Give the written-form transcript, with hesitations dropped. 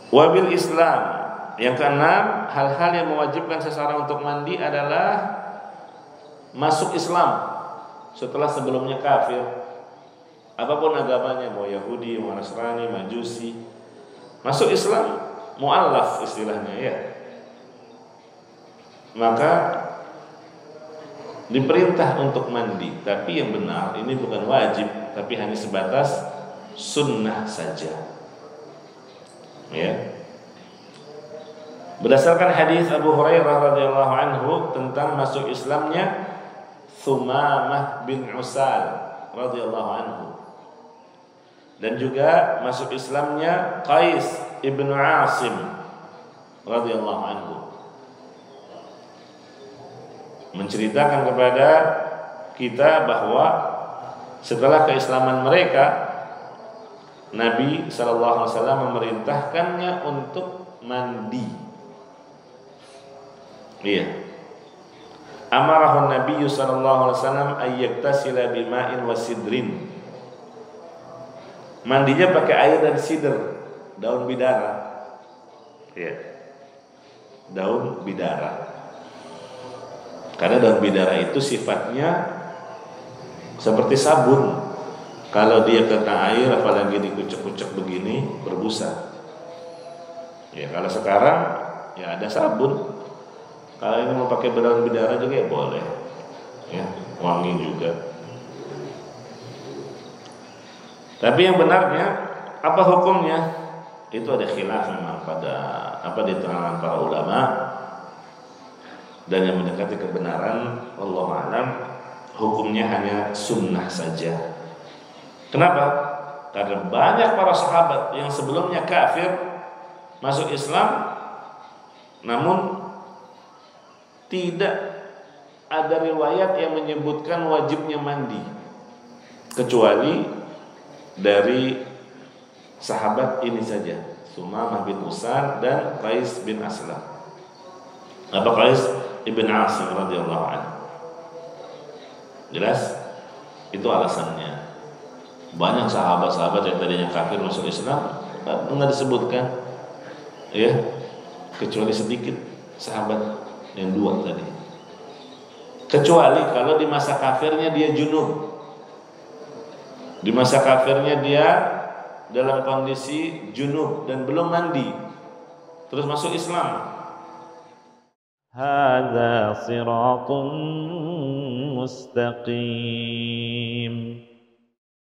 Wabil Islam, yang keenam, hal-hal yang mewajibkan seseorang untuk mandi adalah masuk Islam setelah sebelumnya kafir, apapun agamanya, mau Yahudi, mau Nasrani, Majusi, masuk Islam, mu'allaf istilahnya ya, maka diperintah untuk mandi. Tapi yang benar ini bukan wajib, tapi hanya sebatas sunnah saja. Ya. Berdasarkan hadis Abu Hurairah radhiyallahu anhu tentang masuk Islamnya Thumamah bin Usal radhiyallahu anhu, dan juga masuk Islamnya Qais ibnu Asim radhiyallahu anhu, menceritakan kepada kita bahwa setelah keislaman mereka, Nabi SAW memerintahkannya untuk mandi. Iya. Amarahun Nabi SAW ayyaktasila bima'in wasidrin. Mandinya pakai air dan sidr, daun bidara. Iya. Daun bidara. Karena daun bidara itu sifatnya seperti sabun. Kalau dia kena air, apalagi dikucek-kucek begini, berbusa. Ya, kalau sekarang ya ada sabun. Kalau ini mau pakai daun bidara juga ya boleh. Ya, wangi juga. Tapi yang benarnya apa hukumnya? Itu ada khilaf memang pada di kalangan para ulama. Dan yang mendekati kebenaran, wallahu a'lam, hukumnya hanya sunnah saja. Kenapa? Karena banyak para sahabat yang sebelumnya kafir masuk Islam, namun tidak ada riwayat yang menyebutkan wajibnya mandi, kecuali dari sahabat ini saja, Thumamah bin Usal dan Qais bin Aslam. Apa Qais ibn Asim radhiyallahu anhu. Jelas? Itu alasannya. Banyak sahabat-sahabat yang tadinya kafir masuk Islam enggak disebutkan, ya, kecuali sedikit sahabat yang dua tadi. Kecuali kalau di masa kafirnya dia junub, di masa kafirnya dia dalam kondisi junub dan belum mandi, terus masuk Islam. Hadza siratun mustaqim.